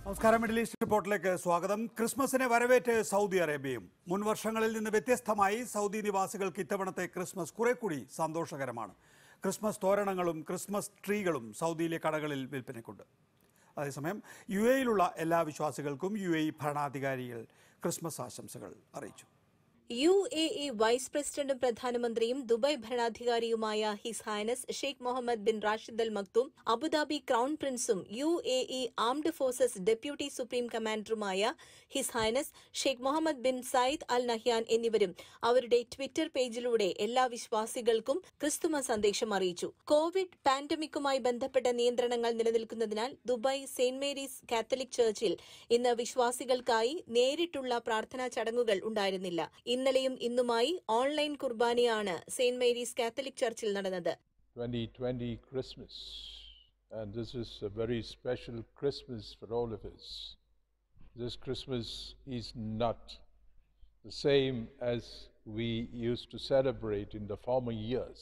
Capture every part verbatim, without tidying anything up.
നമസ്കാരം. Middle east റിപ്പോർട്ടിലേക്ക് സ്വാഗതം. ക്രിസ്മസിനെ വരവേറ്റ് സൗദി അറേബ്യയും. മുൻ വർഷങ്ങളിൽ നിന്ന് വ്യത്യസ്തമായി സൗദി നിവാസികൾക്ക് ഇത്തവണത്തെ ക്രിസ്മസ് കുറെ കൂടി സന്തോഷകരമാണ്. ക്രിസ്മസ് തോരണങ്ങളും ക്രിസ്മസ് ട്രീകളും സൗദിയിലെ കടകളിൽ വിൽപ്പനയ്ക്കുണ്ട്. അതേസമയം യു എയിലുള്ള എല്ലാ വിശ്വാസികൾക്കും യു എ ഭരണാധികാരികൾ ക്രിസ്മസ് ആശംസകൾ അറിയിച്ചു. യു എ ഇ വൈസ് പ്രസിഡന്റും പ്രധാനമന്ത്രിയും ദുബായ് ഭരണാധികാരിയുമായ his highness Sheikh Mohammed bin Rashid Al Maktoum, Abu Dhabi crown പ്രിൻസും U A E armed forces deputy supreme കമാൻഡറുമായ his highness Sheikh Mohammed bin Zayed Al Nahyan എന്നിവരും അവരുടെ Twitter പേജിലൂടെ എല്ലാ വിശ്വാസികൾക്കും Christmas സന്ദേശം അറിയിച്ചു. കോവിഡ് പാൻഡമിക്കുമായി ബന്ധപ്പെട്ട നിയന്ത്രണങ്ങൾ നിലനിൽക്കുന്നതിനാൽ ദുബായ് സെന്റ് മേരീസ് കാത്തലിക് ചർച്ചിൽ ഇന്ന് വിശ്വാസികൾക്കായി നേരിട്ടുള്ള പ്രാർത്ഥനാ ചടങ്ങുകൾ ഉണ്ടായിരുന്നില്ല. ഇന്നലെയും ഇന്നുമായി ഓൺലൈൻ കുർബാനയാണ് സെന്റ് മേരീസ് കാത്തലിക് ചർച്ചിൽ നടന്നത്. twenty twenty Christmas, and this is a very special Christmas for all of us. This Christmas is not the same as we used to celebrate in the former years.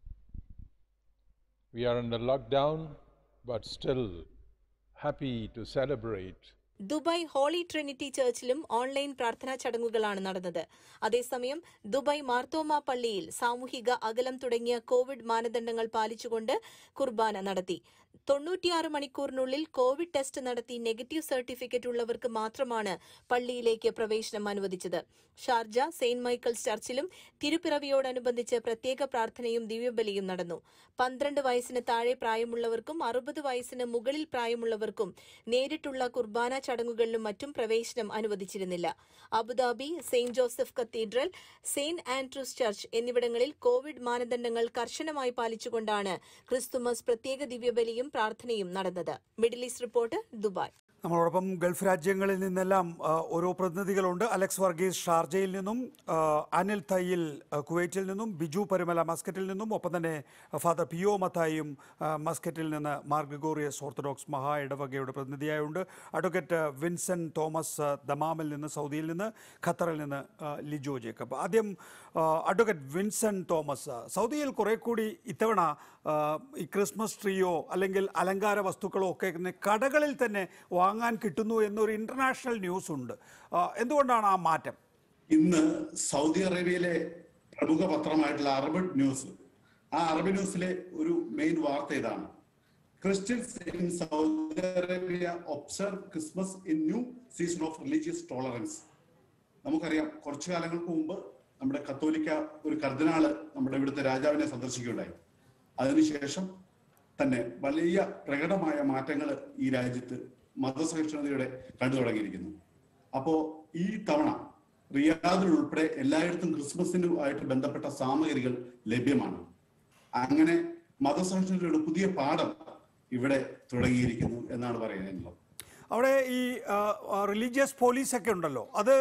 We are under lockdown, but still happy to celebrate. Dubai holy trinity ചർച്ചിലും online പ്രാർത്ഥനാ ചടങ്ങുകളാണ് നടന്നത്. അതേസമയം Dubai Marthoma പള്ളിയിൽ സാമൂഹിക അകലം തുടങ്ങിയ Covid മാനദണ്ഡങ്ങൾ പാലിച്ചുകൊണ്ട് കുർബാന നടത്തി. തൊണ്ണൂറ്റിയാറ് മണിക്കൂറിനുള്ളിൽ കോവിഡ് ടെസ്റ്റ് നടത്തി നെഗറ്റീവ് സർട്ടിഫിക്കറ്റ് ഉള്ളവർക്ക് മാത്രമാണ് പള്ളിയിലേക്ക് പ്രവേശനം അനുവദിച്ചത്. ഷാർജ സെയിന്റ് മൈക്കിൾസ് ചർച്ചിലും തിരുപ്പിറവിയോടനുബന്ധിച്ച് പ്രത്യേക പ്രാർത്ഥനയും ദിവ്യബലിയും നടന്നു. പന്ത്രണ്ട് വയസ്സിന് താഴെ പ്രായമുള്ളവർക്കും അറുപത് വയസ്സിന് മുകളിൽ പ്രായമുള്ളവർക്കും നേരിട്ടുള്ള കുർബാന ചടങ്ങുകളിലും മറ്റും പ്രവേശനം അനുവദിച്ചിരുന്നില്ല. Abu Dhabi saint Joseph cathedral, saint Andrews church എന്നിവിടങ്ങളിൽ കോവിഡ് മാനദണ്ഡങ്ങൾ കർശനമായി പാലിച്ചുകൊണ്ടാണ് ക്രിസ്തുമസ് പ്രത്യേക ദിവ്യബലിയും പ്രാർത്ഥനയും നടന്നത്. Middle east report, Dubai. നമ്മളോടൊപ്പം ഗൾഫ് രാജ്യങ്ങളിൽ നിന്നെല്ലാം ഓരോ പ്രതിനിധികളുണ്ട്. അലക്സ് വർഗീസ് ഷാർജയിൽ നിന്നും, അനിൽ തയ്യിൽ കുവൈറ്റിൽ നിന്നും, ബിജു പരുമല മസ്കറ്റിൽ നിന്നും, ഒപ്പം തന്നെ ഫാദർ പിയോ മത്തായും മസ്കറ്റിൽ നിന്ന് മാർ ഗ്രിഗോറിയസ് ഓർത്തഡോക്സ് മഹാ ഇടവകയുടെ പ്രതിനിധിയായുണ്ട്. അഡ്വക്കേറ്റ് വിൻസെന്റ് തോമസ് ദമാമിൽ നിന്ന്, സൗദിയിൽ നിന്ന്, ഖത്തറിൽ നിന്ന് ലിജോ ജേക്കബ്. ആദ്യം അഡ്വക്കേറ്റ് വിൻസെന്റ് തോമസ്, സൗദിയിൽ കുറെ കൂടി ഇത്തവണ ഈ ക്രിസ്മസ് ട്രീയോ അല്ലെങ്കിൽ അലങ്കാര വസ്തുക്കളോ ഒക്കെ കടകളിൽ തന്നെ വാങ്ങാൻ കിട്ടുന്നു എന്നൊരു ഇന്റർനാഷണൽ ന്യൂസ് ഉണ്ട്. എന്തുകൊണ്ടാണ് ആ മാറ്റം? ഇന്ന് സൗദി അറേബ്യയിലെ പ്രമുഖ പത്രമായിട്ടുള്ള അറബ് ന്യൂസ്, ആ അറബ് ന്യൂസിലെ ഒരു മെയിൻ വാർത്ത ഇതാണ്: Christians in Saudi Arabia observe Christmas in new season of religious tolerance. നമുക്കറിയാം, കുറച്ചു കാലങ്ങൾക്ക് മുമ്പ് നമ്മുടെ കത്തോലിക്ക ഒരു കർദിനാള് നമ്മുടെ ഇവിടുത്തെ രാജാവിനെ സന്ദർശിക്കുകയുണ്ടായി. അതിനുശേഷം തന്നെ വലിയ പ്രകടമായ മാറ്റങ്ങൾ ഈ രാജ്യത്ത് മതസഹിഷ്ണുതയുടെ കണ്ടു തുടങ്ങിയിരിക്കുന്നു. അപ്പോ ഈ തവണ റിയാദിൽ ഉൾപ്പെടെ എല്ലായിടത്തും ക്രിസ്മസിനുമായിട്ട് ബന്ധപ്പെട്ട സാമഗ്രികൾ ലഭ്യമാണ്. അങ്ങനെ മതസഹിഷ്ണുതയുടെ പുതിയ പാഠം ഇവിടെ തുടങ്ങിയിരിക്കുന്നു എന്നാണ് പറയുന്നത്. അവിടെ ഈ റിലീജിയസ് പോലീസൊക്കെ ഉണ്ടല്ലോ, അത്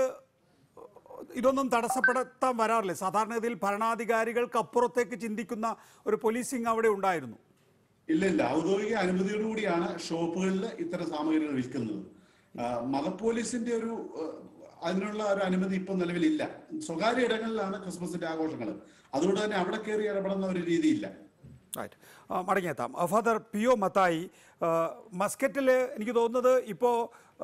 ഇതൊന്നും തടസ്സപ്പെടുത്താൻ വരാറില്ലേ? സാധാരണഗതിയിൽ ഭരണാധികാരികൾക്ക് അപ്പുറത്തേക്ക് ചിന്തിക്കുന്ന ഒരു പോലീസിങ് അവിടെ ഉണ്ടായിരുന്നു. ഇല്ല ഇല്ല ഔദ്യോഗിക അനുമതിയോടുകൂടിയാണ് ഷോപ്പുകളിൽ ഇത്തരം സാമഗ്രികൾ വിൽക്കുന്നത്. മതപോലീസിന്റെ ഒരു അതിനുള്ള ഒരു അനുമതി ഇപ്പം നിലവിലില്ല. സ്വകാര്യ ഇടങ്ങളിലാണ് ക്രിസ്മസിന്റെ ആഘോഷങ്ങൾ. അതുകൊണ്ട് തന്നെ അവിടെ കയറി ഇടപെടുന്ന ഒരു രീതിയില്ല. മടങ്ങിയെത്താം. ഫാദർ പിയോ മത്തായി, മസ്കറ്റിൽ എനിക്ക് തോന്നുന്നത് ഇപ്പോൾ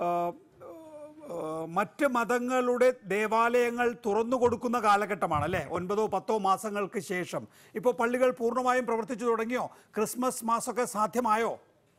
മറ്റ് മതങ്ങളുടെ ദേവാലയങ്ങൾ തുറന്നു കൊടുക്കുന്ന കാലഘട്ടമാണ് അല്ലേ? ഒൻപതോ പത്തോ മാസങ്ങൾക്ക് ശേഷം ഇപ്പോൾ പള്ളികൾ പൂർണ്ണമായും പ്രവർത്തിച്ചു തുടങ്ങിയോ? ക്രിസ്മസ് മാസമൊക്കെ സാധ്യമായോ?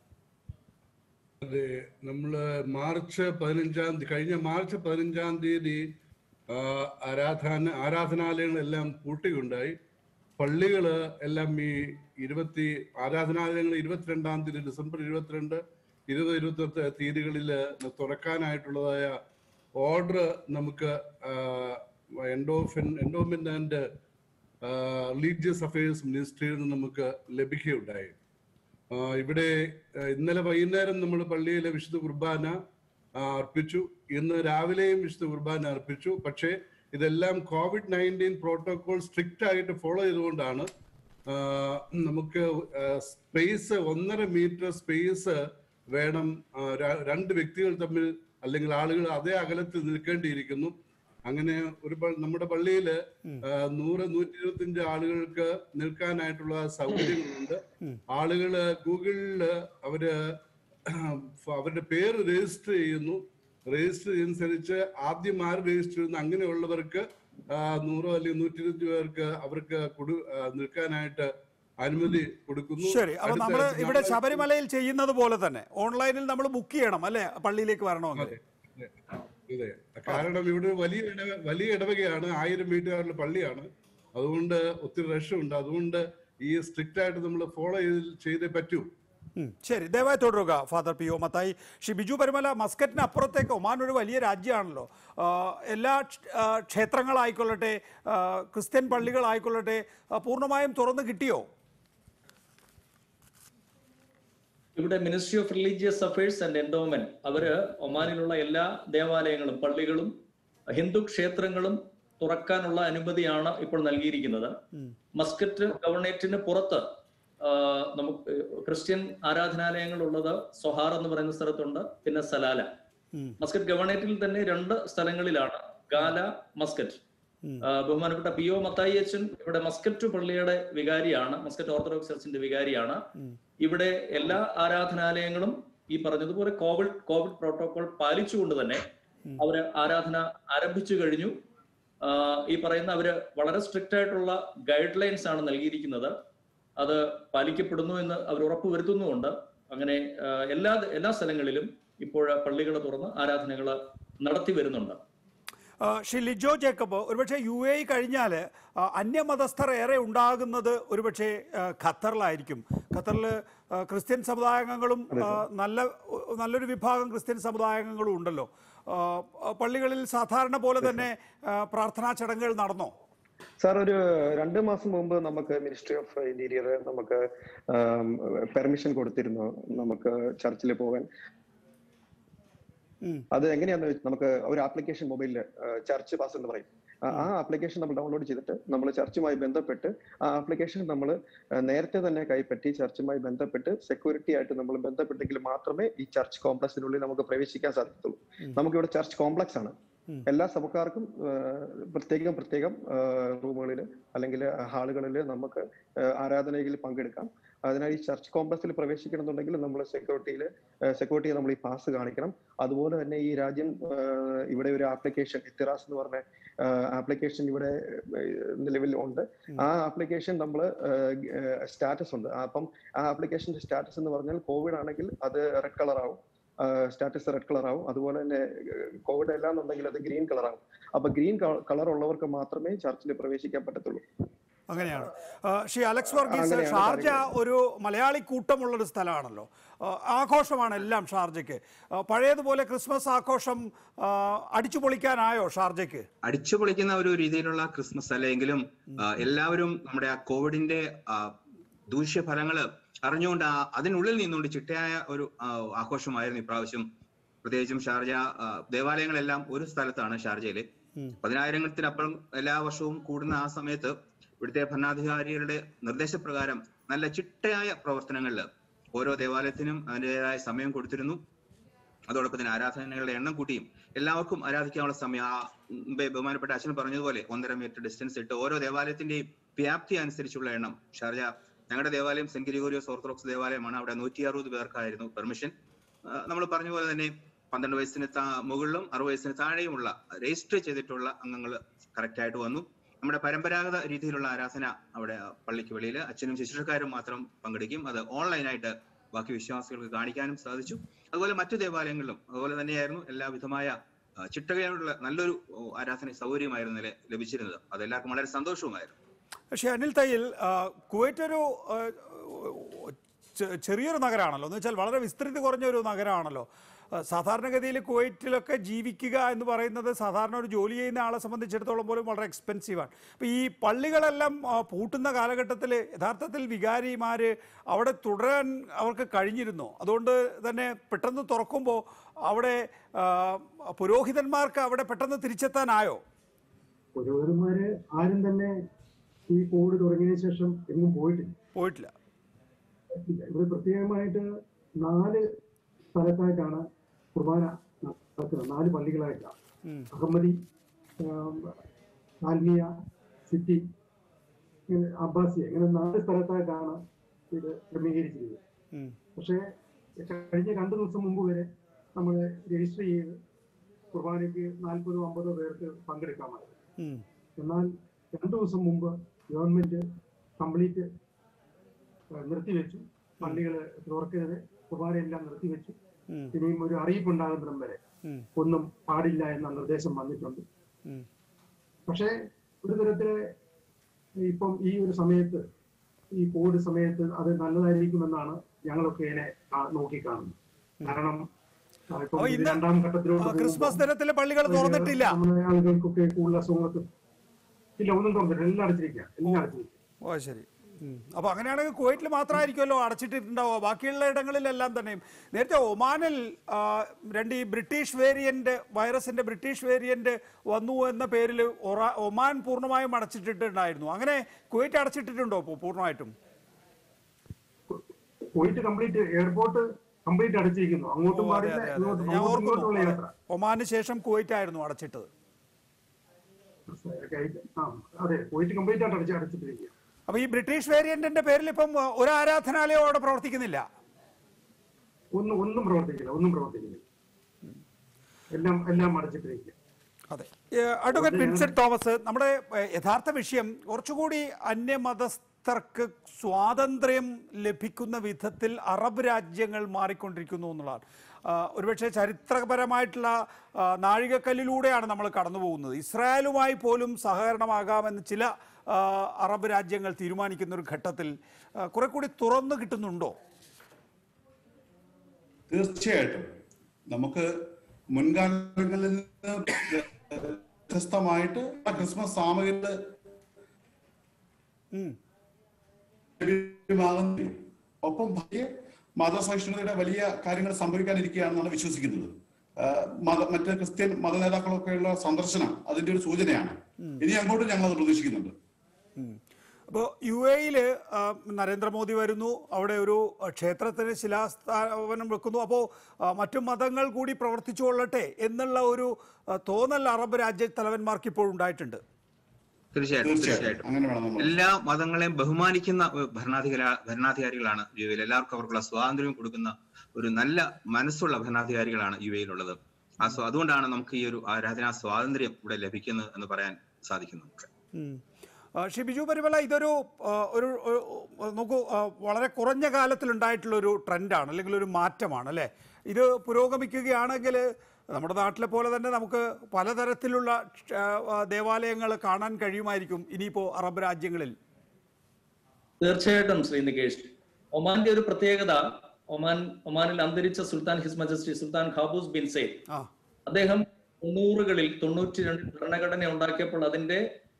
അതെ, നമ്മള് മാർച്ച് പതിനഞ്ചാം തീയതി കഴിഞ്ഞ മാർച്ച് പതിനഞ്ചാം തീയതി ആരാധന ആരാധനാലയങ്ങളെല്ലാം പൂട്ടുകയുണ്ടായി. പള്ളികള് എല്ലാം ഈ ഇരുപത്തി ആരാധനാലയങ്ങൾ ഇരുപത്തിരണ്ടാം തീയതി ഡിസംബർ ഇരുപത്തിരണ്ട് ഇരുപത് ഇരുപത്തി തീയതികളിൽ തുറക്കാനായിട്ടുള്ളതായ ഓർഡർ നമുക്ക് endorphin endowment and religious affairs മിനിസ്ട്രിയിൽ നിന്ന് നമുക്ക് ലഭിക്കുകയുണ്ടായി. ഇവിടെ ഇന്നലെ വൈകുന്നേരം നമ്മൾ പള്ളിയിലെ വിശുദ്ധ കുർബാന അർപ്പിച്ചു. ഇന്ന് രാവിലെയും വിശുദ്ധ കുർബാന അർപ്പിച്ചു. പക്ഷേ ഇതെല്ലാം കോവിഡ് നയൻറ്റീൻ പ്രോട്ടോകോൾ സ്ട്രിക്റ്റ് ആയിട്ട് ഫോളോ ചെയ്തുകൊണ്ടാണ് നമുക്ക് സ്പേസ് ഒന്നര മീറ്റർ സ്പേസ് വേണം. രണ്ട് വ്യക്തികൾ തമ്മിൽ അല്ലെങ്കിൽ ആളുകൾ അതേ അകലത്തിൽ നിൽക്കേണ്ടിയിരിക്കുന്നു. അങ്ങനെ ഒരു നമ്മുടെ പള്ളിയിൽ നൂറ് നൂറ്റി ഇരുപത്തി അഞ്ച് ആളുകൾക്ക് നിൽക്കാനായിട്ടുള്ള സൗകര്യങ്ങളുണ്ട്. ആളുകള് ഗൂഗിളില് അവര് അവരുടെ പേര് രജിസ്റ്റർ ചെയ്യുന്നു. രജിസ്റ്റർ ചെയ്യുന്നതനുസരിച്ച് ആദ്യം ആര് രജിസ്റ്റർ ചെയ്യുന്നു അങ്ങനെയുള്ളവർക്ക് നൂറോ അല്ലെങ്കിൽ നൂറ്റി ഇരുപത്തി പേർക്ക് അവർക്ക് നിൽക്കാനായിട്ട് അനുമതി കൊടുക്കുന്നു. ശരി, അപ്പൊ നമ്മള് ഇവിടെ ശബരിമലയിൽ ചെയ്യുന്നത് പോലെ തന്നെ ഓൺലൈനിൽ നമ്മൾ ബുക്ക് ചെയ്യണം അല്ലെ പള്ളിയിലേക്ക് വരണമെങ്കിൽ? അതെ, കാരണം ഇവിടെ വലിയ വലിയ ഇടവകയാണ്, ആയിരം വീട്ടുകാരുടെ പള്ളിയാണ്, അതുകൊണ്ട് ഒത്തിരി റഷ് ഉണ്ട്. അതുകൊണ്ട് ഈ സ്ട്രിക്റ്റ് ആയിട്ട് നമ്മൾ ഫോളോ ചെയ്തേ പറ്റൂ. ശരി, ദയവായി തുടരുക father P O Mathai. Shri Biju Parumala, മസ്കറ്റിന് അപ്പുറത്തേക്ക് ഒമാൻ ഒരു വലിയ രാജ്യമാണല്ലോ. എല്ലാ ക്ഷേത്രങ്ങളായിക്കൊള്ളട്ടെ, ക്രിസ്ത്യൻ പള്ളികളായിക്കൊള്ളട്ടെ, പൂർണ്ണമായും തുറന്നു കിട്ടിയോ? ഇവിടെ ministry of religious affairs and endowment അവര് ഒമാനിലുള്ള എല്ലാ ദേവാലയങ്ങളും പള്ളികളും ഹിന്ദു ക്ഷേത്രങ്ങളും തുറക്കാനുള്ള അനുമതിയാണ് ഇപ്പോൾ നൽകിയിരിക്കുന്നത്. മസ്കറ്റ് ഗവർണറേറ്റിന് പുറത്ത് നമുക്ക് ക്രിസ്ത്യൻ ആരാധനാലയങ്ങൾ ഉള്ളത് സൊഹാർ എന്ന് പറയുന്ന സ്ഥലത്തുണ്ട്, പിന്നെ സലാല. മസ്കറ്റ് ഗവർണറേറ്റിൽ തന്നെ രണ്ട് സ്ഥലങ്ങളിലാണ്, ഗാല, മസ്കറ്റ്. ബഹുമാനപ്പെട്ട പി ഒ മത്തായി അച്ഛൻ ഇവിടെ മസ്കറ്റ് പള്ളിയുടെ വികാരിയാണ്, മസ്കറ്റ് ഓർത്തഡോക്സ് ചർച്ചിന്റെ വികാരിയാണ്. ഇവിടെ എല്ലാ ആരാധനാലയങ്ങളും ഈ പറഞ്ഞതുപോലെ കോവിഡ് കോവിഡ് പ്രോട്ടോകോൾ പാലിച്ചുകൊണ്ട് തന്നെ അവര് ആരാധന ആരംഭിച്ചു കഴിഞ്ഞു. ഈ പറയുന്ന അവര് വളരെ സ്ട്രിക്റ്റ് ആയിട്ടുള്ള ഗൈഡ് ലൈൻസ് ആണ് നൽകിയിരിക്കുന്നത്. അത് പാലിക്കപ്പെടുന്നു എന്ന് അവർ ഉറപ്പുവരുത്തുന്നുമുണ്ട്. അങ്ങനെ എല്ലാ എല്ലാ സ്ഥലങ്ങളിലും ഇപ്പോൾ പള്ളികൾ തുറന്ന് ആരാധനകൾ നടത്തി വരുന്നുണ്ട്. ശ്രീ ലിജോ ജേക്കബ്, ഒരുപക്ഷെ യു എ കഴിഞ്ഞാൽ അന്യമതസ്ഥർ ഏറെ ഉണ്ടാകുന്നത് ഒരുപക്ഷെ ഖത്തറിലായിരിക്കും. ഖത്തറിൽ ക്രിസ്ത്യൻ സമുദായാംഗങ്ങളും നല്ല നല്ലൊരു വിഭാഗം ക്രിസ്ത്യൻ സമുദായാംഗങ്ങളും ഉണ്ടല്ലോ. പള്ളികളിൽ സാധാരണ പോലെ തന്നെ പ്രാർത്ഥനാ ചടങ്ങുകൾ നടന്നോ? സാർ, ഒരു രണ്ട് മാസം മുമ്പ് നമുക്ക് മിനിസ്ട്രി ഓഫ് ഇന്റീരിയർ നമുക്ക് പെർമിഷൻ കൊടുത്തിരുന്നു നമുക്ക് ചർച്ചിൽ പോകാൻ. അത് എങ്ങനെയാന്ന് വെച്ചാൽ നമുക്ക് ഒരു ആപ്ലിക്കേഷൻ മൊബൈലിൽ ചർച്ച് പാസ് എന്ന് പറയും. ആ ആപ്ലിക്കേഷൻ നമ്മൾ ഡൗൺലോഡ് ചെയ്തിട്ട് നമ്മൾ ചർച്ചുമായി ബന്ധപ്പെട്ട് ആ ആപ്ലിക്കേഷൻ നമ്മൾ നേരത്തെ തന്നെ കൈപ്പറ്റി ചർച്ചുമായി ബന്ധപ്പെട്ട് സെക്യൂരിറ്റി ആയിട്ട് നമ്മൾ ബന്ധപ്പെട്ടെങ്കിൽ മാത്രമേ ഈ ചർച്ച് കോംപ്ലക്സിനുള്ളിൽ നമുക്ക് പ്രവേശിക്കാൻ സാധിക്കത്തുള്ളൂ. നമുക്കിവിടെ ചർച്ച് കോംപ്ലക്സ് ആണ്. എല്ലാ സഭക്കാർക്കും പ്രത്യേകം പ്രത്യേകം റൂമുകളിൽ അല്ലെങ്കിൽ ഹാളുകളിൽ നമുക്ക് ആരാധനയിൽ പങ്കെടുക്കാം. അതിനായി ചർച്ച് കോംപ്ലക്സിൽ പ്രവേശിക്കണമെന്നുണ്ടെങ്കിൽ നമ്മൾ സെക്യൂരിറ്റിയിൽ സെക്യൂരിറ്റിയെ നമ്മൾ ഈ പാസ് കാണിക്കണം. അതുപോലെ തന്നെ ഈ രാജ്യം ഇവിടെ ഒരു ആപ്ലിക്കേഷൻ ഇത്തിറാസ് എന്ന് പറഞ്ഞ ആപ്ലിക്കേഷൻ ഇവിടെ നിലവിൽ ഉണ്ട്. ആ ആപ്ലിക്കേഷൻ നമ്മൾ സ്റ്റാറ്റസ് ഉണ്ട്. അപ്പം ആ ആപ്ലിക്കേഷന്റെ സ്റ്റാറ്റസ് എന്ന് പറഞ്ഞാൽ കോവിഡ് ആണെങ്കിൽ അത് റെഡ് കളർ ആവും, സ്റ്റാറ്റസ് റെഡ് കളർ ആവും. അതുപോലെ തന്നെ കോവിഡ് അല്ല എന്നുണ്ടെങ്കിൽ അത് ഗ്രീൻ കളർ ആവും. അപ്പൊ ഗ്രീൻ കളർ ഉള്ളവർക്ക് മാത്രമേ ചർച്ചിൽ പ്രവേശിക്കാൻ പറ്റത്തുള്ളൂ. അങ്ങനെയാണ്. ശ്രീ അലക്സ് വർഗീസ്, ഷാർജ ഒരു മലയാളി കൂട്ടമുള്ളൊരു സ്ഥലമാണല്ലോ, ആഘോഷമാണ് എല്ലാം ഷാർജയ്ക്ക്. പഴയതുപോലെ ക്രിസ്മസ് ആഘോഷം അടിച്ചു പൊളിക്കാനായോ ഷാർജയ്ക്ക്? അടിച്ചു പൊളിക്കുന്ന ഒരു രീതിയിലുള്ള ക്രിസ്മസ് അല്ലെങ്കിലും എല്ലാവരും നമ്മുടെ ആ കോവിഡിന്റെ ദൂഷ്യഫലങ്ങള് അറിഞ്ഞുകൊണ്ട് അതിനുള്ളിൽ നിന്നുകൊണ്ട് ചിട്ടയായ ഒരു ആഘോഷമായിരുന്നു ഇപ്രാവശ്യം. പ്രത്യേകിച്ചും ഷാർജ ദേവാലയങ്ങളെല്ലാം ഒരു സ്ഥലത്താണ് ഷാർജയില്. പതിനായിരത്തിനപ്പുറം എല്ലാ വർഷവും കൂടുന്ന ആ സമയത്ത് ഇവിടുത്തെ ഭരണാധികാരികളുടെ നിർദ്ദേശപ്രകാരം നല്ല ചിട്ടയായ പ്രവർത്തനങ്ങളിൽ ഓരോ ദേവാലയത്തിനും അതിൻ്റെതായ സമയം കൊടുത്തിരുന്നു. അതോടൊപ്പം തന്നെ ആരാധനകളുടെ എണ്ണം കൂട്ടിയും എല്ലാവർക്കും ആരാധിക്കാനുള്ള സമയം ആ ബഹുമാനപ്പെട്ട അച്ഛൻ പറഞ്ഞതുപോലെ ഒന്നര മീറ്റർ ഡിസ്റ്റൻസ് ഇട്ട് ഓരോ ദേവാലയത്തിന്റെയും വ്യാപ്തി അനുസരിച്ചുള്ള എണ്ണം. ഷാർജ ഞങ്ങളുടെ ദേവാലയം സെന്റ് ഗ്രിഗോറിയോസ് ഓർത്തഡോക്സ് ദേവാലയമാണ്. അവിടെ നൂറ്റി അറുപത് പേർക്കായിരുന്നു പെർമിഷൻ. നമ്മൾ പറഞ്ഞ പോലെ തന്നെ പന്ത്രണ്ട് വയസ്സിന് മുകളിലും അറുപത് വയസ്സിന് താഴെയുമുള്ള രജിസ്റ്റർ ചെയ്തിട്ടുള്ള അംഗങ്ങൾ കറക്റ്റായിട്ട് വന്നു. നമ്മുടെ പരമ്പരാഗത രീതിയിലുള്ള ആരാധന അവിടെ പള്ളിക്ക് വെളിയിൽ അച്ഛനും ശുശ്രൂഷക്കാരും മാത്രം പങ്കെടുക്കും. അത് ഓൺലൈനായിട്ട് ബാക്കി വിശ്വാസികൾക്ക് കാണിക്കാനും സാധിച്ചു. അതുപോലെ മറ്റു ദേവാലയങ്ങളിലും അതുപോലെ തന്നെയായിരുന്നു. എല്ലാവിധമായ ചിട്ടകയുള്ള നല്ലൊരു ആരാധന സൗകര്യമായിരുന്നു ലഭിച്ചിരുന്നത്. അതെല്ലാവർക്കും വളരെ സന്തോഷവുമായിരുന്നു. പക്ഷേ അനിൽ തയ്യിൽ, കുവൈറ്റ് ഒരു ചെറിയൊരു നഗരമാണല്ലോ, എന്ന് വെച്ചാൽ വളരെ വിസ്തൃതി കുറഞ്ഞ ഒരു നഗരമാണല്ലോ. സാധാരണഗതിയിൽ കുവൈറ്റിലൊക്കെ ജീവിക്കുക എന്ന് പറയുന്നത് സാധാരണ ഒരു ജോലി ചെയ്യുന്ന ആളെ സംബന്ധിച്ചിടത്തോളം പോലും വളരെ എക്സ്പെൻസീവാണ്. അപ്പോൾ ഈ പള്ളികളെല്ലാം പൂട്ടുന്ന കാലഘട്ടത്തിൽ യഥാർത്ഥത്തിൽ വികാരിമാർ അവിടെ തുടരാൻ അവർക്ക് കഴിഞ്ഞിരുന്നു. അതുകൊണ്ട് തന്നെ പെട്ടെന്ന് തുറക്കുമ്പോൾ അവിടെ പുരോഹിതന്മാർക്ക് അവിടെ പെട്ടെന്ന് തിരിച്ചെത്താനായോ? പുരോഹിതന്മാര് ആരും തന്നെ ഈ കോവിഡ് തുടങ്ങിയതിനു ശേഷം എങ്ങും പോയിട്ടില്ല പോയിട്ടില്ല ഇവിടെ പ്രത്യേകമായിട്ട് നാല് സ്ഥലത്തായിട്ടാണ് കുർബാന നടക്കുന്നത്. നാല് പള്ളികളായിട്ടാണ്. അഹമ്മദി, ആൽമിയ, സിറ്റി, അബ്ബാസിയ, ഇങ്ങനെ നാല് സ്ഥലത്തായിട്ടാണ് ഇത് ക്രമീകരിച്ചിരിക്കുന്നത്. പക്ഷേ കഴിഞ്ഞ രണ്ട് ദിവസം മുമ്പ് വരെ നമ്മൾ രജിസ്റ്റർ ചെയ്ത് കുർബാനയ്ക്ക് നാൽപ്പതോ അമ്പതോ പേർക്ക് പങ്കെടുക്കാമായിരുന്നു. എന്നാൽ രണ്ടു ദിവസം മുമ്പ് ഗവൺമെന്റ് കംപ്ലീറ്റ് നിർത്തിവെച്ചു. പള്ളികൾ തുറക്കരുത്, കുർബാനയെല്ലാം നിർത്തിവെച്ചു. ഇനിയും ഒരു അറിയിപ്പ് ഉണ്ടാകുന്നിടം വരെ ഒന്നും പാടില്ല എന്ന നിർദ്ദേശം വന്നിട്ടുണ്ട്. പക്ഷേ ഒരു തരത്തില് ഇപ്പം ഈ ഒരു സമയത്ത്, ഈ കോവിഡ് സമയത്ത് അത് നല്ലതായിരിക്കുമെന്നാണ് ഞങ്ങളൊക്കെ ഇതിനെ നോക്കിക്കാണുന്നത്. കാരണം രണ്ടാം ഘട്ടത്തിലോട്ട് ക്രിസ്മസ് ദിനത്തിലെ പള്ളികൾ തുറന്നിട്ടില്ല, ആളുകൾക്കൊക്കെ കൂടുതൽ അസുഖങ്ങൾക്ക് ഇല്ല, ഒന്നും തുറന്നിട്ടില്ല, എല്ലാം അടച്ചിരിക്കുക, എല്ലാം അടച്ചിരിക്കുക. ഓ ശരി. അപ്പോൾ അങ്ങനെയാണെങ്കിൽ കുവൈറ്റിൽ മാത്രമായിരിക്കുമല്ലോ അടച്ചിട്ടിട്ടുണ്ടാവുക, ബാക്കിയുള്ള ഇടങ്ങളിലെല്ലാം തന്നെയും. നേരത്തെ ഒമാനിൽ രണ്ട് ഈ ബ്രിട്ടീഷ് വേരിയന്റ് വൈറസിന്റെ ബ്രിട്ടീഷ് വേരിയന്റ് വന്നു എന്ന പേരിൽ ഒമാൻ പൂർണ്ണമായും അടച്ചിട്ടിട്ടുണ്ടായിരുന്നു. അങ്ങനെ കുവൈറ്റ് അടച്ചിട്ടിട്ടുണ്ടോ ഇപ്പോൾ പൂർണ്ണമായിട്ടും? കുവൈറ്റ് കംപ്ലീറ്റ് എയർപോർട്ട് കംപ്ലീറ്റ് അടച്ചിരിക്കുന്നു. അങ്ങോട്ടും പാടില്ല, ഞാൻ ഓർക്കുന്നു ഒമാന് ശേഷം കുവൈറ്റ് ആയിരുന്നു അടച്ചിട്ടത്. അതെ, കുവൈറ്റ് കംപ്ലീറ്റ് ആയിട്ട് അടച്ച് അടച്ചിട്ടിരിക്കുക. അപ്പൊ ഈ ബ്രിട്ടീഷ് വേരിയന്റിന്റെ പേരിൽ ഇപ്പം ഒരു ആരാധനാലയം അവിടെ പ്രവർത്തിക്കുന്നില്ല, ഒന്നും ഒന്നും പ്രവർത്തിക്കില്ല, ഒന്നും പ്രവർത്തിക്കില്ല, എല്ലാം എല്ലാം അടച്ചിട്ടിരിക്കുക. അതെ. അഡ്വക്കേറ്റ് വിൻസെന്റ് തോമസ്, നമ്മുടെ യഥാർത്ഥ വിഷയം കുറച്ചുകൂടി അന്യമതസ്ഥർക്ക് സ്വാതന്ത്ര്യം ലഭിക്കുന്ന വിധത്തിൽ അറബ് രാജ്യങ്ങൾ മാറിക്കൊണ്ടിരിക്കുന്നു എന്നുള്ളതാണ്. ഒരുപക്ഷെ ചരിത്രപരമായിട്ടുള്ള നാഴികക്കല്ലിലൂടെയാണ് നമ്മൾ കടന്നു പോകുന്നത്. ഇസ്രായേലുമായി പോലും സഹകരണമാകാമെന്ന് ചില അറബ് രാജ്യങ്ങൾ തീരുമാനിക്കുന്ന ഒരു ഘട്ടത്തിൽ കുറെ കൂടി തുറന്നു കിട്ടുന്നുണ്ടോ? തീർച്ചയായിട്ടും. നമുക്ക് മുൻകാലങ്ങളിൽ നിന്ന് വ്യത്യസ്തമായിട്ട് ക്രിസ്മസ് സാമഗ്രികൾ ഒപ്പം മതസഹിഷ്ണുതയുടെ വലിയ കാര്യങ്ങൾ സംഭവിക്കാനിരിക്കുകയാണെന്നാണ് വിശ്വസിക്കുന്നത്. മത മറ്റ് ക്രിസ്ത്യൻ മത നേതാക്കളൊക്കെയുള്ള സന്ദർശനം അതിന്റെ ഒരു സൂചനയാണ്. ഇനി അങ്ങോട്ട് ഞങ്ങൾ അത് പ്രതീക്ഷിക്കുന്നുണ്ട്. അപ്പോൾ യു എയില് നരേന്ദ്രമോദി വരുന്നു, അവിടെ ഒരു ക്ഷേത്രത്തിന് ശിലാസ്ഥാപനം വെക്കുന്നു. അപ്പോൾ മറ്റു മതങ്ങൾ കൂടി പ്രവർത്തിച്ചു കൊള്ളട്ടെ എന്നുള്ള ഒരു തോന്നൽ അറബ് രാജ്യ തലവന്മാർക്ക് ഇപ്പോൾ ഉണ്ടായിട്ടുണ്ട്. തീർച്ചയായിട്ടും തീർച്ചയായിട്ടും എല്ലാ മതങ്ങളെയും ബഹുമാനിക്കുന്ന ഭരണാധികാര ഭരണാധികാരികളാണ് യു എയിൽ. എല്ലാവർക്കും അവർക്കുള്ള സ്വാതന്ത്ര്യം കൊടുക്കുന്ന ഒരു നല്ല മനസ്സുള്ള ഭരണാധികാരികളാണ് യു എയിലുള്ളത്. ആ അതുകൊണ്ടാണ് നമുക്ക് ഈ ഒരു ആരാധനാ സ്വാതന്ത്ര്യം ഇവിടെ ലഭിക്കുന്നത് എന്ന് പറയാൻ സാധിക്കുന്നു. ശ്രീ ബിജു പരിമല, ഇതൊരു ഒരു നോക്കൂ, വളരെ കുറഞ്ഞ കാലത്തിലുണ്ടായിട്ടുള്ള ഒരു ട്രെൻഡാണ്, അല്ലെങ്കിൽ ഒരു മാറ്റമാണ് അല്ലേ? ഇത് പുരോഗമിക്കുകയാണെങ്കിൽ നമ്മുടെ നാട്ടിലെ പോലെ തന്നെ നമുക്ക് പലതരത്തിലുള്ള ദേവാലയങ്ങൾ കാണാൻ കഴിയുമായിരിക്കും ഇനിയിപ്പോ അറബ് രാജ്യങ്ങളിൽ. തീർച്ചയായിട്ടും ശ്രീ നികേഷ്, ഒമാന്റെ ഒരു പ്രത്യേകത, ഒമാൻ ഒമാനിൽ അന്തരിച്ച സുൽത്താൻ ഹിസ് മജസ്റ്റി സുൽത്താൻ ഖാബൂസ് ബിൻ സെയ്ദ്, അദ്ദേഹം തൊണ്ണൂറുകളിൽ തൊണ്ണൂറ്റി രണ്ട് ഭരണഘടന ഉണ്ടാക്കിയപ്പോൾ അതിന്റെ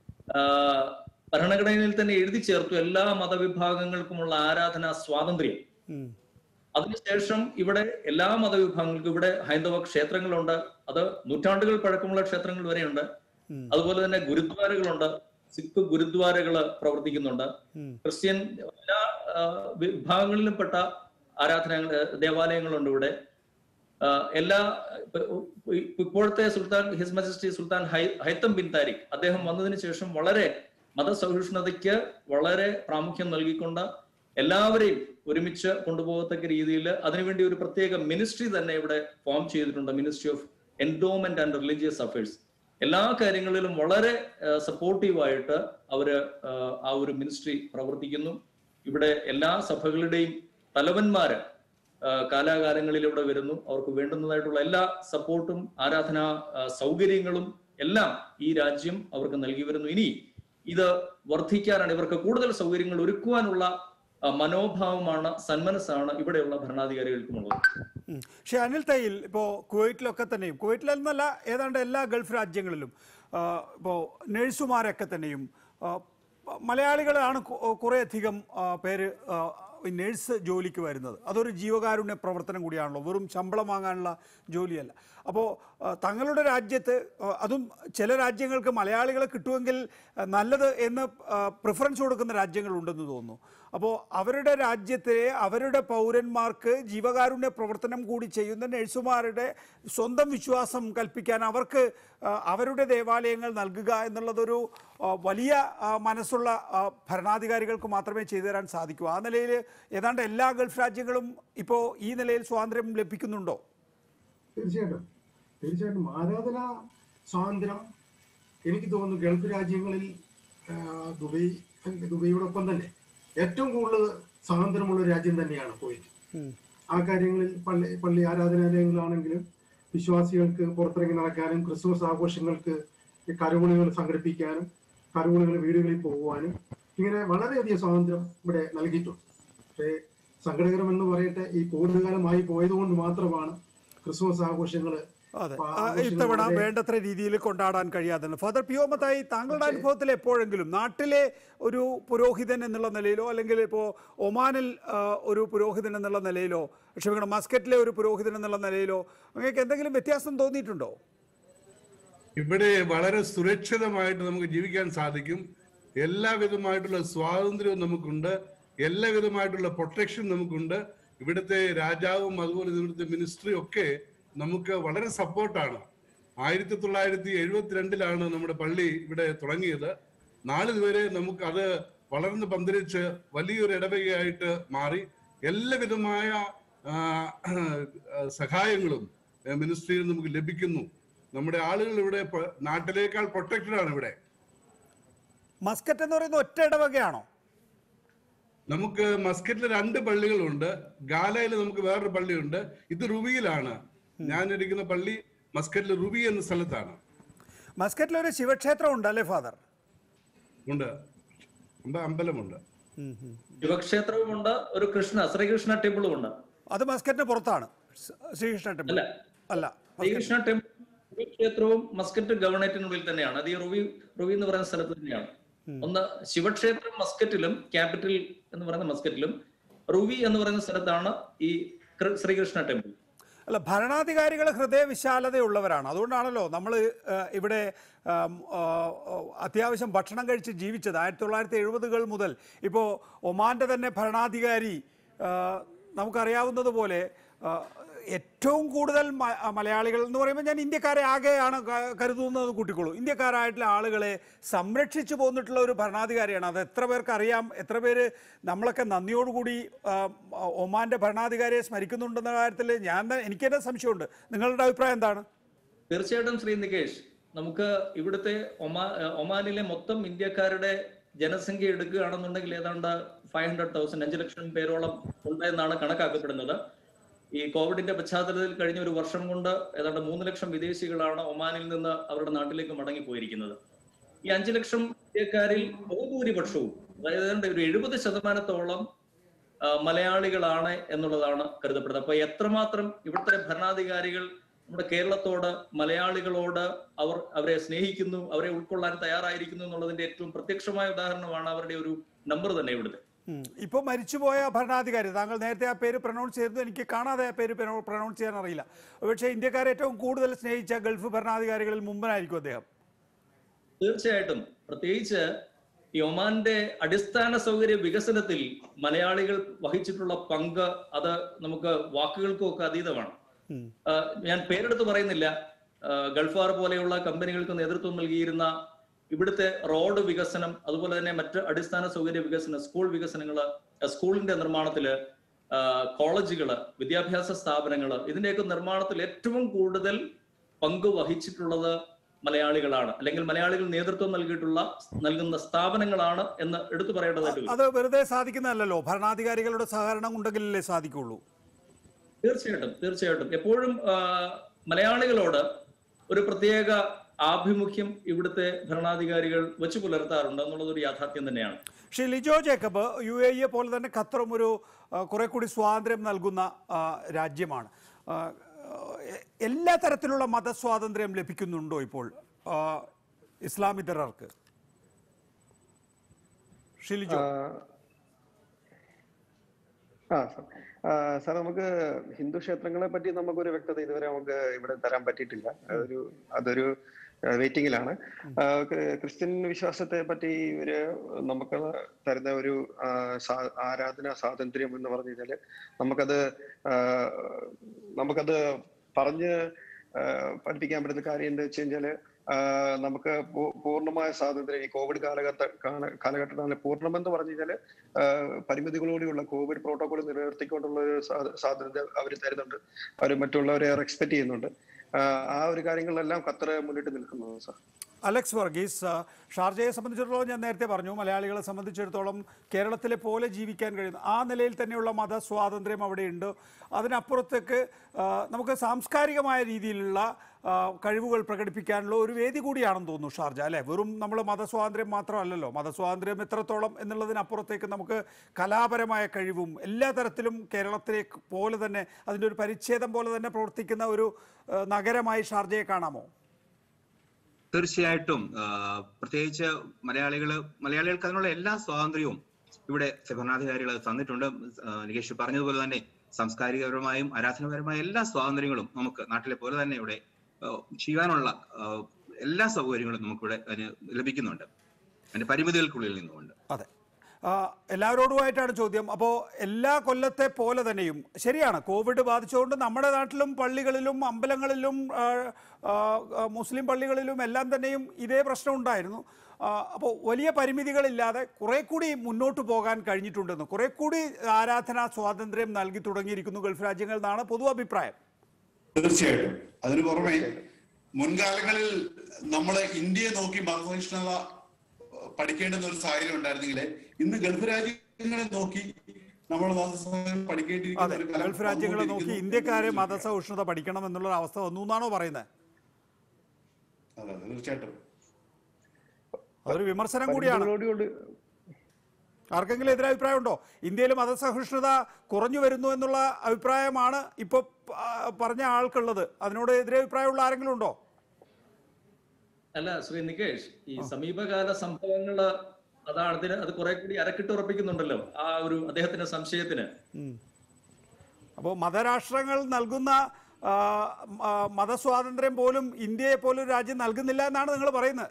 ഭരണഘടനയിൽ തന്നെ എഴുതി ചേർത്തു എല്ലാ മതവിഭാഗങ്ങൾക്കുമുള്ള ആരാധനാ സ്വാതന്ത്ര്യം. അതിനുശേഷം ഇവിടെ എല്ലാ മതവിഭാഗങ്ങൾക്കും ഇവിടെ ഹൈന്ദവ ക്ഷേത്രങ്ങളുണ്ട്, അത് നൂറ്റാണ്ടുകൾ പഴക്കമുള്ള ക്ഷേത്രങ്ങൾ വരെയുണ്ട്. അതുപോലെ തന്നെ ഗുരുദ്വാരകളുണ്ട്, സിഖ് ഗുരുദ്വാരകൾ പ്രവർത്തിക്കുന്നുണ്ട്. ക്രിസ്ത്യൻ എല്ലാ വിഭാഗങ്ങളിലും പെട്ട ആരാധന ദേവാലയങ്ങളുണ്ട് ഇവിടെ. എല്ലാ ഇപ്പോഴത്തെ സുൽത്താൻ ഹിസ് മജസ്റ്റി സുൽത്താൻ ഹൈത്തം ബിൻ താരിഖ് അദ്ദേഹം വന്നതിന് ശേഷം വളരെ മതസഹിഷ്ണുതയ്ക്ക് വളരെ പ്രാമുഖ്യം നൽകിക്കൊണ്ട് എല്ലാവരെയും ഒരുമിച്ച് കൊണ്ടുപോകത്തക്ക രീതിയിൽ അതിനുവേണ്ടി ഒരു പ്രത്യേക മിനിസ്ട്രി തന്നെ ഇവിടെ ഫോം ചെയ്തിട്ടുണ്ട്, ministry of endowment and religious affairs. എല്ലാ കാര്യങ്ങളിലും വളരെ സപ്പോർട്ടീവായിട്ട് അവര് ആ ഒരു മിനിസ്ട്രി പ്രവർത്തിക്കുന്നു. ഇവിടെ എല്ലാ സഭകളുടെയും തലവന്മാര് കാലാകാലങ്ങളിൽ ഇവിടെ വരുന്നു. അവർക്ക് വേണ്ടുന്നതായിട്ടുള്ള എല്ലാ സപ്പോർട്ടും ആരാധനാ സൗകര്യങ്ങളും എല്ലാം ഈ രാജ്യം അവർക്ക് നൽകി വരുന്നു. ഇനി ഇത് വർദ്ധിക്കാനാണ്, ഇവർക്ക് കൂടുതൽ സൗകര്യങ്ങൾ ഒരുക്കുവാനുള്ള മനോഭാവമാണ്, സന്മനസ്സാണ് ഇവിടെയുള്ള ഭരണാധികാരികൾക്കുമുള്ളത്. പക്ഷേ അനിൽ തയ്യിൽ, ഇപ്പോൾ കുവൈറ്റിലൊക്കെ തന്നെയും, കുവൈറ്റിലെന്നല്ല ഏതാണ്ട് എല്ലാ ഗൾഫ് രാജ്യങ്ങളിലും ഇപ്പോൾ നഴ്സുമാരൊക്കെ തന്നെയും മലയാളികളാണ് കുറേയധികം പേര് നേഴ്സ് ജോലിക്ക് വരുന്നത്. അതൊരു ജീവകാരുണ്യ പ്രവർത്തനം കൂടിയാണല്ലോ, വെറും ശമ്പളം വാങ്ങാനുള്ള ജോലിയല്ല. അപ്പോൾ തങ്ങളുടെ രാജ്യത്ത്, അതും ചില രാജ്യങ്ങൾക്ക് മലയാളികളെ കിട്ടുമെങ്കിൽ നല്ലത് എന്ന് പ്രിഫറൻസ് കൊടുക്കുന്ന രാജ്യങ്ങളുണ്ടെന്ന് തോന്നുന്നു. അപ്പോൾ അവരുടെ രാജ്യത്തെ അവരുടെ പൗരന്മാർക്ക് ജീവകാരുണ്യ പ്രവർത്തനം കൂടി ചെയ്യുന്ന നഴ്സുമാരുടെ സ്വന്തം വിശ്വാസം കൽപ്പിക്കാൻ അവർക്ക് അവരുടെ ദേവാലയങ്ങൾ നൽകുക എന്നുള്ളതൊരു വലിയ മനസ്സുള്ള ഭരണാധികാരികൾക്ക് മാത്രമേ ചെയ്തു തരാൻ സാധിക്കൂ. ആ നിലയിൽ ഏതാണ്ട് എല്ലാ ഗൾഫ് രാജ്യങ്ങളും ഇപ്പോൾ ഈ നിലയിൽ സ്വാതന്ത്ര്യം ലഭിക്കുന്നുണ്ടോ? തീർച്ചയായിട്ടും തീർച്ചയായിട്ടും ആരാധന സ്വാതന്ത്ര്യം എനിക്ക് തോന്നുന്നു ഗൾഫ് രാജ്യങ്ങളിൽ ദുബൈ ദുബൈയോടൊപ്പം തന്നെ ഏറ്റവും കൂടുതൽ സ്വാതന്ത്ര്യമുള്ള രാജ്യം തന്നെയാണ് കുവൈറ്റ്. ആ കാര്യങ്ങളിൽ പള്ളി പള്ളി ആരാധനാലയങ്ങളാണെങ്കിലും വിശ്വാസികൾക്ക് പുറത്തിറങ്ങി നടക്കാനും ക്രിസ്മസ് ആഘോഷങ്ങൾക്ക് കരോളുകൾ സംഘടിപ്പിക്കാനും കരോളുകൾ വീടുകളിൽ പോകുവാനും ഇങ്ങനെ വളരെയധികം സ്വാതന്ത്ര്യം ഇവിടെ നൽകിയിട്ടുണ്ട്. പക്ഷേ സങ്കടകരമെന്ന് പറയട്ടെ, ഈ കോവിഡ് കാലമായി പോയതുകൊണ്ട് മാത്രമാണ് ക്രിസ്മസ് ആഘോഷങ്ങൾ അതെ ഇത്തവണ വേണ്ടത്ര രീതിയിൽ കൊണ്ടാടാൻ കഴിയാതെ. ഫാദർ പിയോ മത്തായി, താങ്കളുടെ അനുഭവത്തിൽ എപ്പോഴെങ്കിലും നാട്ടിലെ ഒരു പുരോഹിതൻ എന്നുള്ള നിലയിലോ അല്ലെങ്കിൽ ഇപ്പോൾ ഒമാനിൽ ഒരു പുരോഹിതൻ എന്നുള്ള നിലയിലോ ക്ഷമിക്കണം മസ്കറ്റിലെ ഒരു പുരോഹിതൻ എന്നുള്ള നിലയിലോ അങ്ങനെയൊക്കെ എന്തെങ്കിലും വ്യത്യാസം തോന്നിയിട്ടുണ്ടോ? ഇവിടെ വളരെ സുരക്ഷിതമായിട്ട് നമുക്ക് ജീവിക്കാൻ സാധിക്കും. എല്ലാവിധമായിട്ടുള്ള സ്വാതന്ത്ര്യവും നമുക്കുണ്ട്, എല്ലാവിധമായിട്ടുള്ള പ്രൊട്ടക്ഷൻ നമുക്കുണ്ട്. ഇവിടുത്തെ രാജാവും അതുപോലെ ഇവിടുത്തെ മിനിസ്ട്രിയും ഒക്കെ നമുക്ക് വളരെ സപ്പോർട്ടാണ്. ആയിരത്തി തൊള്ളായിരത്തി എഴുപത്തിരണ്ടിലാണ് നമ്മുടെ പള്ളി ഇവിടെ തുടങ്ങിയത്. നാളിതുവരെ നമുക്ക് അത് വളർന്ന് പന്തലിച്ച് വലിയൊരു ഇടവകയായിട്ട് മാറി. എല്ലാവിധമായ സഹായങ്ങളും മിനിസ്ട്രിയിൽ നമുക്ക് ലഭിക്കുന്നു. നമ്മുടെ ആളുകൾ ഇവിടെ നാട്ടിലേക്കാൾ പ്രൊട്ടക്റ്റഡ് ആണ്. ഇവിടെ മസ്കറ്റ് എന്ന് പറയുന്നത് ഒറ്റ ഇടവകയാണോ? നമുക്ക് മസ്കറ്റിൽ രണ്ട് പള്ളികളുണ്ട്. ഗാലയിൽ നമുക്ക് വേറൊരു പള്ളിയുണ്ട്. ഇത് റുബിയിലാണ്. ഞാൻ ഇരിക്കുന്ന പള്ളി മസ്കറ്റിൽ റുബി എന്ന സ്ഥലത്താണ്. മസ്കറ്റിൽ ഒരു ശിവക്ഷേത്രം ഉണ്ട് അല്ലേ ഫാദർ? ഉണ്ട്, അമ്പലമുണ്ട്, ശിവക്ഷേത്രവുമുണ്ട്, ഒരു കൃഷ്ണ ശ്രീകൃഷ്ണ ടെമ്പിളും ഉണ്ട്. അത് മസ്കറ്റിന് പുറത്താണ്. ശ്രീകൃഷ്ണ ടെമ്പിൾ അല്ല, ശ്രീകൃഷ്ണ ടെമ്പിൾ ക്ഷേത്രവും മസ്കറ്റ് ഗവർണറേറ്റിനുള്ളിൽ തന്നെയാണ്. അത് ഈ റുവി റുവി എന്ന് പറയുന്ന സ്ഥലത്ത് തന്നെയാണ്. ഒന്ന് ശിവക്ഷേത്രം മസ്കറ്റിലും ക്യാപിറ്റൽ എന്ന് പറയുന്ന മസ്കറ്റിലും, റുവി എന്ന് പറയുന്ന സ്ഥലത്താണ് ഈ ശ്രീകൃഷ്ണ ടെമ്പിൾ. അല്ല, ഭരണാധികാരികൾ ഹൃദയവിശാലതയുള്ളവരാണ്. അതുകൊണ്ടാണല്ലോ നമ്മൾ ഇവിടെ അത്യാവശ്യം ഭക്ഷണം കഴിച്ച് ജീവിച്ചത്. ആയിരത്തി തൊള്ളായിരത്തി എഴുപതുകൾ മുതൽ ഇപ്പോൾ ഒമാൻ്റെ തന്നെ ഭരണാധികാരി നമുക്കറിയാവുന്നത് പോലെ ഏറ്റവും കൂടുതൽ മലയാളികൾ എന്ന് പറയുമ്പോൾ ഞാൻ ഇന്ത്യക്കാരെ ആകെയാണ് കരുതുന്നത് കൂട്ടിക്കോളൂ. ഇന്ത്യക്കാരായിട്ടുള്ള ആളുകളെ സംരക്ഷിച്ചു പോന്നിട്ടുള്ള ഒരു ഭരണാധികാരിയാണ്. അത് എത്ര പേർക്ക് അറിയാം? എത്ര പേര് നമ്മളൊക്കെ നന്ദിയോടുകൂടി ഒമാൻ്റെ ഭരണാധികാരിയെ സ്മരിക്കുന്നുണ്ടെന്ന കാര്യത്തിൽ ഞാൻ എനിക്ക് തന്നെ സംശയമുണ്ട്. നിങ്ങളുടെ അഭിപ്രായം എന്താണ്? തീർച്ചയായിട്ടും ശ്രീ നികേഷ്, നമുക്ക് ഇവിടുത്തെ ഒമാ ഒമാനിലെ മൊത്തം ഇന്ത്യക്കാരുടെ ജനസംഖ്യ എടുക്കുകയാണെന്നുണ്ടെങ്കിൽ ഏതാണ്ട് ഫൈവ് ഹൺഡ്രഡ് തൗസൻഡ് അഞ്ചു ലക്ഷം പേരോളം ഉണ്ടെന്നാണ് കണക്കാക്കപ്പെടുന്നത്. ഈ കോവിഡിന്റെ പശ്ചാത്തലത്തിൽ കഴിഞ്ഞ ഒരു വർഷം കൊണ്ട് ഏതാണ്ട് മൂന്ന് ലക്ഷം വിദേശികളാണ് ഒമാനിൽ നിന്ന് അവരുടെ നാട്ടിലേക്ക് മടങ്ങിപ്പോയിരിക്കുന്നത്. ഈ അഞ്ചു ലക്ഷം ഇന്ത്യക്കാരിൽ ബഹുഭൂരിപക്ഷവും അതായത് ഒരു എഴുപത് ശതമാനത്തോളം മലയാളികളാണ് എന്നുള്ളതാണ് കരുതപ്പെടുന്നത്. അപ്പൊ എത്രമാത്രം ഇവിടുത്തെ ഭരണാധികാരികൾ നമ്മുടെ കേരളത്തോട്, മലയാളികളോട് അവർ അവരെ സ്നേഹിക്കുന്നു, അവരെ ഉൾക്കൊള്ളാൻ തയ്യാറായിരിക്കുന്നു എന്നുള്ളതിന്റെ ഏറ്റവും പ്രത്യക്ഷമായ ഉദാഹരണമാണ് അവരുടെ ഒരു നമ്പർ തന്നെ ഇവിടുത്തെ. ഇപ്പോൾ മരിച്ചുപോയ ഭരണാധികാരി, താങ്കൾ നേരത്തെ ആ പേര് പ്രൊനൗൺസ് ചെയ്തത് എനിക്ക് കാണാതെ ആ പേര് പ്രൊനൗൺസ് ചെയ്യാൻ അറിയില്ല. പക്ഷേ ഇന്ത്യക്കാരെ ഏറ്റവും കൂടുതൽ സ്നേഹിച്ച ഗൾഫ് ഭരണാധികാരികളിൽ മുമ്പനായിരിക്കും അദ്ദേഹം. തീർച്ചയായിട്ടും, പ്രത്യേകിച്ച് ഈ ഒമാന്റെ അടിസ്ഥാന സൗകര്യ വികസനത്തിൽ മലയാളികൾ വഹിച്ചിട്ടുള്ള പങ്ക് അത് നമുക്ക് വാക്കുകൾക്കൊക്കെ അതീതമാണ്. ഞാൻ പേരെടുത്ത് പറയുന്നില്ല. ഗൾഫാർ പോലെയുള്ള കമ്പനികൾക്ക് നേതൃത്വം നൽകിയിരുന്ന ഇവിടുത്തെ റോഡ് വികസനം, അതുപോലെ തന്നെ മറ്റ് അടിസ്ഥാന സൗകര്യ വികസനം, സ്കൂൾ വികസനങ്ങള്, സ്കൂളിന്റെ നിർമ്മാണത്തില്, കോളേജുകള്, വിദ്യാഭ്യാസ സ്ഥാപനങ്ങള്, ഇതിന്റെയൊക്കെ നിർമ്മാണത്തിൽ ഏറ്റവും കൂടുതൽ പങ്ക് വഹിച്ചിട്ടുള്ളത് മലയാളികളാണ്, അല്ലെങ്കിൽ മലയാളികൾ നേതൃത്വം നൽകിയിട്ടുള്ള നൽകുന്ന സ്ഥാപനങ്ങളാണ് എന്ന് എടുത്തു പറയേണ്ടതായിട്ട്. അത് വെറുതെ സാധിക്കുന്നതല്ലോ, ഭരണാധികാരികളുടെ സഹകരണം ഉണ്ടെങ്കിലല്ലേ സാധിക്കുള്ളൂ. തീർച്ചയായിട്ടും തീർച്ചയായിട്ടും എപ്പോഴും മലയാളികളോട് ഒരു പ്രത്യേക ആഭിമുഖ്യം ഇവിടുത്തെ ഭരണാധികാരികൾ വെച്ചു പുലർത്താറുണ്ട് എന്നുള്ളത് ഒരു യാഥാർത്ഥ്യം തന്നെയാണ്. ശ്രീ ലിജോ ജേക്കബ്, യു എ ഇയെ പോലെ തന്നെ ഖത്തറും ഒരു കുറെ കൂടി സ്വാതന്ത്ര്യം നൽകുന്ന രാജ്യമാണ്. എല്ലാ തരത്തിലുള്ള മതസ്വാതന്ത്ര്യം ലഭിക്കുന്നുണ്ടോ ഇപ്പോൾ ഇസ്ലാമിതരർക്ക്? ശ്രീ ലിജോ. ആ സാർ, നമുക്ക് ഹിന്ദു ക്ഷേത്രങ്ങളെ പറ്റി നമുക്കൊരു വ്യക്തത ഇതുവരെ നമുക്ക് ഇവിടെ തരാൻ പറ്റിയിട്ടില്ല. അതൊരു അതൊരു വെയിറ്റിംഗിലാണ്. ക്രിസ്ത്യൻ വിശ്വാസത്തെ പറ്റി ഇവര് നമുക്ക് തരുന്ന ഒരു ആരാധനാ സ്വാതന്ത്ര്യം എന്ന് പറഞ്ഞു കഴിഞ്ഞാല് നമുക്കത് നമുക്കത് പറഞ്ഞ് പഠിപ്പിക്കാൻ പറ്റുന്ന കാര്യം എന്താ വെച്ച് കഴിഞ്ഞാല് നമുക്ക് പൂർണ്ണമായ സ്വാതന്ത്ര്യം ഈ കോവിഡ് കാലഘട്ട കാലഘട്ടത്തിൽ പൂർണ്ണമെന്ന് പറഞ്ഞു കഴിഞ്ഞാല് പരിമിതികളോടെയുള്ള കോവിഡ് പ്രോട്ടോകോൾ നിലനിർത്തിക്കൊണ്ടുള്ള ഒരു സ്വാതന്ത്ര്യം അവർ തരുന്നുണ്ട്. അവർ മറ്റുള്ളവരെ റെസ്പെക്ട് ചെയ്യുന്നുണ്ട്. ആ ഒരു കാര്യങ്ങളിലെല്ലാം ഖത്തർ മുന്നിട്ട് നിൽക്കുന്നു സാർ. അലക്സ് വർഗീസ്, ഷാർജയെ സംബന്ധിച്ചിടത്തോളം ഞാൻ നേരത്തെ പറഞ്ഞു, മലയാളികളെ സംബന്ധിച്ചിടത്തോളം കേരളത്തിലെ പോലെ ജീവിക്കാൻ കഴിയുന്ന ആ നിലയിൽ തന്നെയുള്ള മതസ്വാതന്ത്ര്യം അവിടെയുണ്ട്. അതിനപ്പുറത്തേക്ക് നമുക്ക് സാംസ്കാരികമായ രീതിയിലുള്ള കഴിവുകൾ പ്രകടിപ്പിക്കാനുള്ള ഒരു വേദി കൂടിയാണെന്ന് തോന്നുന്നു ഷാർജ, അല്ലേ? വെറും നമ്മൾ മതസ്വാതന്ത്ര്യം മാത്രമല്ലല്ലോ, മതസ്വാതന്ത്ര്യം എത്രത്തോളം എന്നുള്ളതിനപ്പുറത്തേക്ക് നമുക്ക് കലാപരമായ കഴിവും എല്ലാ തരത്തിലും കേരളത്തിലെ പോലെ തന്നെ അതിൻ്റെ ഒരു പരിച്ഛേദം പോലെ തന്നെ പ്രവർത്തിക്കുന്ന ഒരു നഗരമായി ഷാർജയെ കാണാമോ? തീർച്ചയായിട്ടും. പ്രത്യേകിച്ച് മലയാളികള് മലയാളികൾക്ക് അതിനുള്ള എല്ലാ സ്വാതന്ത്ര്യവും ഇവിടെ ഭരണാധികാരികൾ തന്നിട്ടുണ്ട്. നികേഷ് പറഞ്ഞതുപോലെ തന്നെ സാംസ്കാരികപരമായും ആരാധനാപരമായ എല്ലാ സ്വാതന്ത്ര്യങ്ങളും നമുക്ക് നാട്ടിലെ പോലെ തന്നെ ഇവിടെ ചെയ്യാനുള്ള എല്ലാ സൗകര്യങ്ങളും നമുക്കിവിടെ അതിന് ലഭിക്കുന്നുണ്ട്, അതിന്റെ പരിമിതികൾക്കുള്ളിൽ നിന്നുകൊണ്ട്. അതെ, എല്ലാവരോടുമായിട്ടാണ് ചോദ്യം. അപ്പോൾ എല്ലാ കൊല്ലത്തെ പോലെ തന്നെയും ശരിയാണ്, കോവിഡ് ബാധിച്ചുകൊണ്ട് നമ്മുടെ നാട്ടിലും പള്ളികളിലും അമ്പലങ്ങളിലും മുസ്ലിം പള്ളികളിലും എല്ലാം തന്നെയും ഇതേ പ്രശ്നം ഉണ്ടായിരുന്നു. അപ്പോൾ വലിയ പരിമിതികളില്ലാതെ കുറെ കൂടി മുന്നോട്ട് പോകാൻ കഴിഞ്ഞിട്ടുണ്ടെന്ന്, കുറെ കൂടി ആരാധനാ സ്വാതന്ത്ര്യം നൽകി തുടങ്ങിയിരിക്കുന്നു ഗൾഫ് രാജ്യങ്ങൾ എന്നാണ് പൊതു അഭിപ്രായം. തീർച്ചയായിട്ടും. അതിനു പുറമെ മുൻകാലങ്ങളിൽ നമ്മൾ ഇന്ത്യയെ നോക്കി മതസഹിഷ്ണുത പഠിക്കേണ്ടുന്ന ഒരു സാഹചര്യം ഉണ്ടായിരുന്നെങ്കിൽ ഇന്ന് ഗൾഫ് രാജ്യങ്ങളെ നോക്കി നമ്മൾ പഠിക്കേണ്ടിയിരിക്കുന്ന ഗൾഫ് രാജ്യങ്ങളെ നോക്കി ഇന്ത്യക്കാരെ മതസഹിഷ്ണുത പഠിക്കണം എന്നുള്ള അവസ്ഥ വന്നു എന്നാണോ പറയുന്നത്? അതെ, തീർച്ചയായിട്ടും അതൊരു വിമർശനം കൂടിയാണ്. ആർക്കെങ്കിലും എതിരഭിപ്രായം ഉണ്ടോ? ഇന്ത്യയിൽ മതസഹിഷ്ണുത കുറഞ്ഞു വരുന്നു എന്നുള്ള അഭിപ്രായമാണ് ഇപ്പൊ പറഞ്ഞ ആൾക്കുള്ളത്. അതിനോട് എതിരഭിപ്രായമുള്ള ആരെങ്കിലും ഉണ്ടോ? അല്ല ശ്രീ നികേഷ്, ഈ സമീപകാല സംഭവങ്ങള് അതാണ് അതിന് അത് കുറെ കൂടി അരക്കിട്ട് ഉറപ്പിക്കുന്നുണ്ടല്ലോ ആ ഒരു അദ്ദേഹത്തിന്റെ സംശയത്തിന്. അപ്പോൾ മതരാഷ്ട്രങ്ങൾ നൽകുന്ന മതസ്വാതന്ത്ര്യം പോലും ഇന്ത്യയെ പോലും രാജ്യം നൽകുന്നില്ല എന്നാണ് നിങ്ങൾ പറയുന്നത്?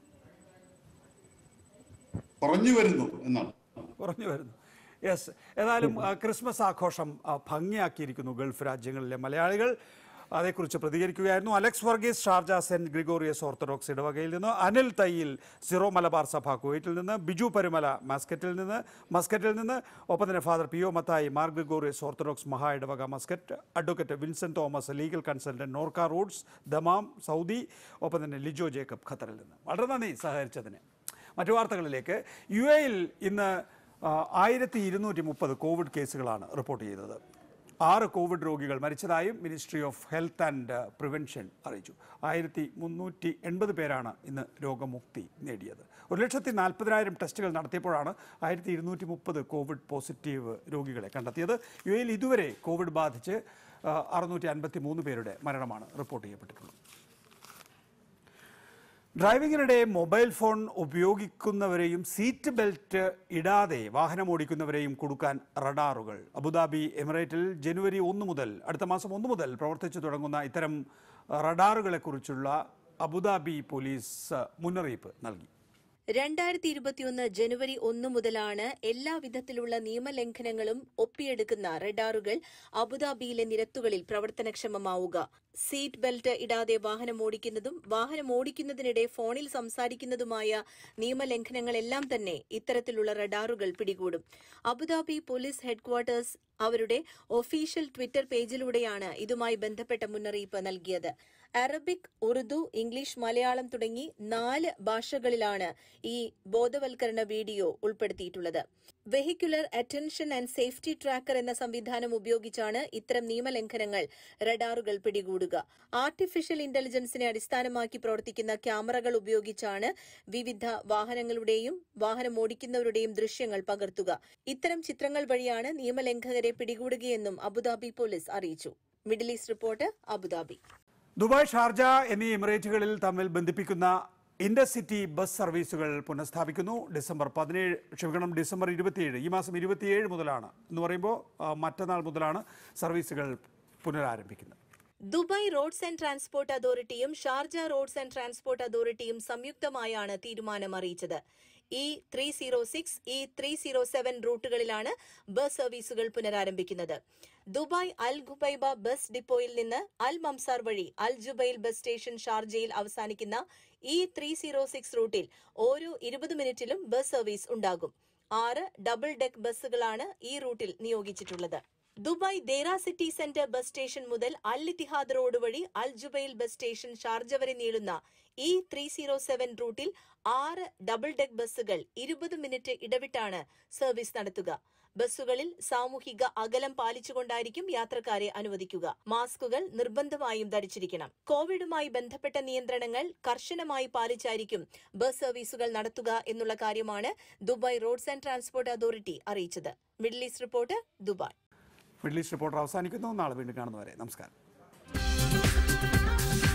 കുറഞ്ഞു വരുന്നു എന്നാണ്. കുറഞ്ഞു വരുന്നു. യെസ്, ഏതായാലും ക്രിസ്മസ് ആഘോഷം ഭംഗിയാക്കിയിരിക്കുന്നു ഗൾഫ് രാജ്യങ്ങളിലെ മലയാളികൾ. അതേക്കുറിച്ച് പ്രതികരിക്കുകയായിരുന്നു Alex Varghese, Sharjah saint Gregorios orthodox ഇടവകയിൽ നിന്ന്, അനിൽ തയ്യിൽ സിറോ മലബാർ സഭ കുവൈറ്റിൽ നിന്ന്, ബിജു പരുമല മസ്കറ്റിൽ നിന്ന് മസ്കറ്റിൽ നിന്ന് ഒപ്പം തന്നെ father P O Mathai Mar Gregorios orthodox മഹാ ഇടവക Muscat, advocate Vincent Thomas legal consultant Norka Roots Dammam Saudi, ഒപ്പം തന്നെ ലിജോ ജേക്കബ് ഖത്തറിൽ നിന്ന്. വളരെ നന്ദി സഹകരിച്ചതിന്. മറ്റു വാർത്തകളിലേക്ക്. യു എയിൽ ഇന്ന് ആയിരത്തി ഇരുന്നൂറ്റി മുപ്പത് കോവിഡ് കേസുകളാണ് റിപ്പോർട്ട് ചെയ്തത്. ആറ് കോവിഡ് രോഗികൾ മരിച്ചതായും ministry of health and prevention അറിയിച്ചു. ആയിരത്തി മുന്നൂറ്റി എൺപത് പേരാണ് ഇന്ന് രോഗമുക്തി നേടിയത്. ഒരു ലക്ഷത്തി നാൽപ്പതിനായിരം ടെസ്റ്റുകൾ നടത്തിയപ്പോഴാണ് ആയിരത്തി ഇരുന്നൂറ്റി മുപ്പത് കോവിഡ് പോസിറ്റീവ് രോഗികളെ കണ്ടെത്തിയത്. യു എയിൽ ഇതുവരെ കോവിഡ് ബാധിച്ച് അറുന്നൂറ്റി അൻപത്തി മൂന്ന് പേരുടെ മരണമാണ് റിപ്പോർട്ട് ചെയ്യപ്പെട്ടിട്ടുള്ളത്. ഡ്രൈവിങ്ങിനിടെ മൊബൈൽ ഫോൺ ഉപയോഗിക്കുന്നവരെയും സീറ്റ് ബെൽറ്റ് ഇടാതെ വാഹനമോടിക്കുന്നവരെയും കുടുക്കാൻ റഡാറുകൾ. അബുദാബി എമിറേറ്റിൽ ജനുവരി ഒന്ന് മുതൽ അടുത്ത മാസം ഒന്ന് മുതൽ പ്രവർത്തിച്ചു തുടങ്ങുന്ന ഇത്തരം റഡാറുകളെക്കുറിച്ചുള്ള അബുദാബി പോലീസ് മുന്നറിയിപ്പ് നൽകി. രണ്ടായിരത്തി ഇരുപത്തിയൊന്ന് ജനുവരി ഒന്ന് മുതലാണ് എല്ലാ വിധത്തിലുള്ള നിയമലംഘനങ്ങളും ഒപ്പിയെടുക്കുന്ന റഡാറുകൾ അബുദാബിയിലെ നിരത്തുകളിൽ പ്രവർത്തനക്ഷമമാവുക. സീറ്റ് ബെൽറ്റ് ഇടാതെ വാഹനം ഓടിക്കുന്നതും വാഹനം ഓടിക്കുന്നതിനിടെ ഫോണിൽ സംസാരിക്കുന്നതുമായ നിയമലംഘനങ്ങളെല്ലാം തന്നെ ഇത്തരത്തിലുള്ള റഡാറുകൾ പിടികൂടും. അബുദാബി പോലീസ് ഹെഡ്ക്വാർട്ടേഴ്സ് അവരുടെ ഒഫീഷ്യൽ ട്വിറ്റർ പേജിലൂടെയാണ് ഇതുമായി ബന്ധപ്പെട്ട മുന്നറിയിപ്പ് നൽകിയത്. അറബിക്, ഉറുദു, ഇംഗ്ലീഷ്, മലയാളം തുടങ്ങി നാല് ഭാഷകളിലാണ് ഈ ബോധവൽക്കരണ വീഡിയോ ഉൾപ്പെടുത്തിയിട്ടുള്ളത്. Vehicular attention and safety tracker എന്ന സംവിധാനം ഉപയോഗിച്ചാണ് ഇത്തരം നിയമലംഘനങ്ങൾ റഡാറുകൾ പിടികൂടുക. ആർട്ടിഫിഷ്യൽ ഇന്റലിജൻസിനെ അടിസ്ഥാനമാക്കി പ്രവർത്തിക്കുന്ന ക്യാമറകൾ ഉപയോഗിച്ചാണ് വിവിധ വാഹനങ്ങളുടെയും വാഹനം ഓടിക്കുന്നവരുടെയും ദൃശ്യങ്ങൾ പകർത്തുക. ഇത്തരം ചിത്രങ്ങൾ വഴിയാണ് നിയമലംഘകരെ പിടികൂടുകയെന്നും അബുദാബി പോലീസ് അറിയിച്ചു. Middle east report, Abu Dhabi. Dubai, Sharjah എന്നീ എമിറേറ്റുകളിൽ തമ്മിൽ ബന്ധിപ്പിക്കുന്ന ഇന്റർസിറ്റി ബസ് സർവീസുകൾ പുനഃസ്ഥാപിക്കുന്നു. ഡിസംബർ പതിനേഴ് ക്ഷമിക്കണം ഡിസംബർ ഇരുപത്തിയേഴ് ഈ മാസം ഇരുപത്തിയേഴ് മുതലാണ് എന്ന് പറയുമ്പോൾ മറ്റന്നാൾ മുതലാണ് സർവീസുകൾ പുനരാരംഭിക്കുന്നത്. ദുബായ് റോഡ്സ് ആൻഡ് ട്രാൻസ്പോർട്ട് അതോറിറ്റിയും ഷാർജ റോഡ്സ് ആൻഡ് ട്രാൻസ്പോർട്ട് അതോറിറ്റിയും സംയുക്തമായാണ് തീരുമാനം അറിയിച്ചത്. E three zero six, E three zero seven റൂട്ടുകളിലാണ് ബസ് സർവീസുകൾ പുനരാരംഭിക്കുന്നത്. ദുബായ് അൽ ഖുബൈബ ബസ് ഡിപ്പോയിൽ നിന്ന് അൽ മംസാർ വഴി അൽ ജുബൈൽ ബസ് സ്റ്റേഷൻ ഷാർജയിൽ അവസാനിക്കുന്ന ഇ ത്രീ സീറോ സിക്സ് റൂട്ടിൽ ഓരോ ഇരുപത് മിനിറ്റിലും ബസ് സർവീസ് ഉണ്ടാകും. ആറ് ഡബിൾ ഡെക്ക് ബസ്സുകളാണ് ഈ റൂട്ടിൽ നിയോഗിച്ചിട്ടുള്ളത്. Dubai Deira city centre bus station മുതൽ അൽ ഇത്തിഹാദ് റോഡ് വഴി Al Jubail bus station Sharjah വരെ നീളുന്ന ഇ ത്രീ സീറോ സെവൻ റൂട്ടിൽ ആറ് ഡബിൾ ഡെക്ക് ബസ്സുകൾ ഇരുപത് മിനിറ്റ് ഇടവിട്ടാണ് സർവീസ് നടത്തുക. ബസ്സുകളിൽ സാമൂഹിക അകലം പാലിച്ചുകൊണ്ടായിരിക്കും യാത്രക്കാരെ അനുവദിക്കുക. മാസ്കുകൾ നിർബന്ധമായും ധരിച്ചിരിക്കണം. കോവിഡുമായി ബന്ധപ്പെട്ട നിയന്ത്രണങ്ങൾ കർശനമായി പാലിച്ചായിരിക്കും ബസ് സർവീസുകൾ നടത്തുക എന്നുള്ള കാര്യമാണ് Dubai roads and transport authority അറിയിച്ചത്. Middle east report, Dubai. Middle east reporter അവസാനിക്കുന്നു. നാളെ വീണ്ടും കാണുന്നവരെ നമസ്കാരം.